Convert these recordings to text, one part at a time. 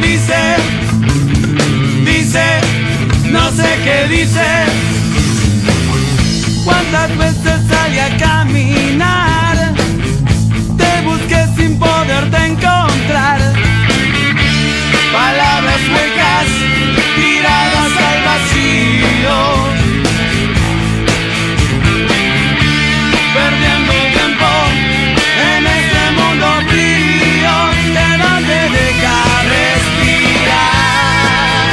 dice, dice, no sé qué dice. ¿Cuántas veces salí a caminar? Te busqué sin poderte encontrar. Palabras huecas tiradas al vacío, perdiendo tiempo en este mundo frío que no te deja respirar.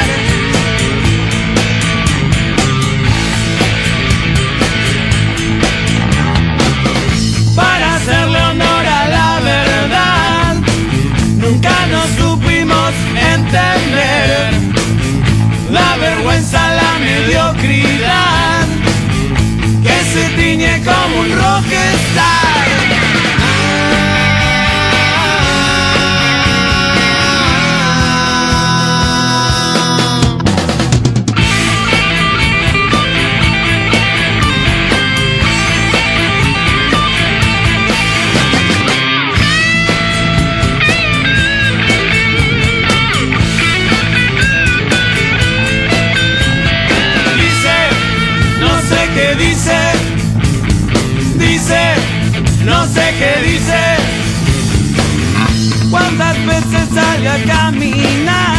Para hacerle honor a la verdad, nunca nos supimos entender. La vergüenza, la mediocridad, que se tiñe como un rockstar. Dice, dice, no sé qué dice. ¿Cuántas veces sale a caminar?